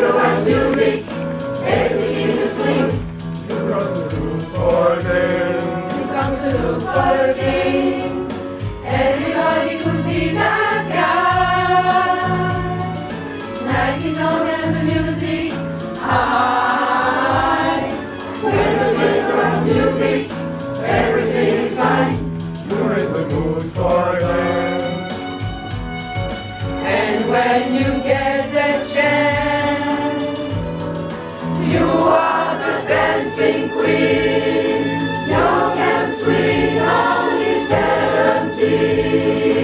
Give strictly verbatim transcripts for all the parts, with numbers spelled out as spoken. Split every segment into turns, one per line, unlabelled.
the right music, everything is a swing.
You come to look for a game.
You come to look for a game. Everybody could be that guy. Night is long and the music's high. When you get the right music, everything is fine.
You're in the mood for a game.
And when you get the chance, you are the dancing queen. Young and sweet, only seventeen.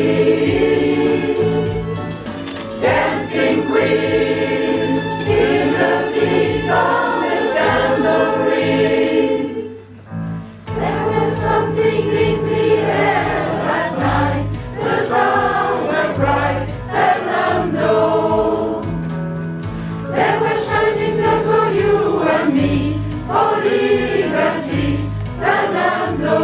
Dancing queen, in the beat of the tambourine. There was something in the air that night. The stars were bright, Fernando. They were shining there for you and me, for liberty, Fernando.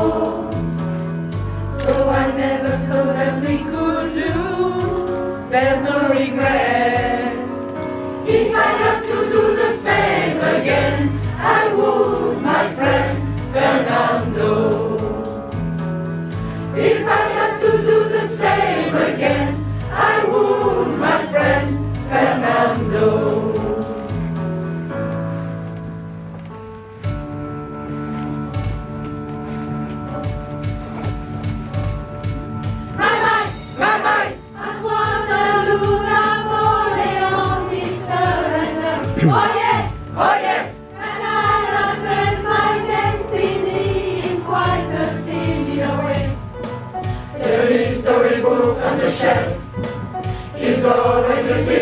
So I never thought that we could lose. There's no regret. If I had to do the same again, I would, my friend Fernando. If I had to do the same again, I would, my friend Fernando. My, my, my, my. At Waterloo, Napoleon did surrender. Oh yeah, oh yeah. And I felt my destiny in quite a similar way. The storybook on the shelf is always a